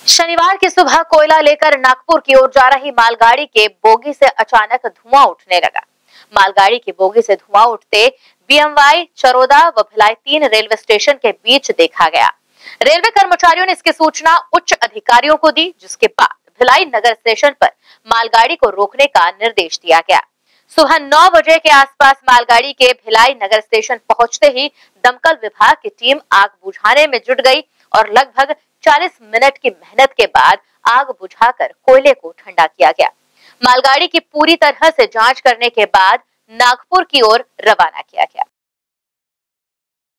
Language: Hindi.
शनिवार की सुबह कोयला लेकर नागपुर की ओर जा रही मालगाड़ी के बोगी से अचानक धुआं उठने लगा। मालगाड़ी की बोगी से धुआं उठते बीएमवाई चरोदा व भिलाई 3 रेलवे स्टेशन के बीच देखा गया। रेलवे कर्मचारियों ने इसकी सूचना उच्च अधिकारियों को दी, जिसके बाद भिलाई नगर स्टेशन पर मालगाड़ी को रोकने का निर्देश दिया गया। सुबह 9 बजे के आसपास मालगाड़ी के भिलाई नगर स्टेशन पहुंचते ही दमकल विभाग की टीम आग बुझाने में जुट गई और लगभग 40 मिनट की मेहनत के बाद आग बुझाकर कोयले को ठंडा किया गया। मालगाड़ी की पूरी तरह से जांच करने के बाद नागपुर की ओर रवाना किया गया।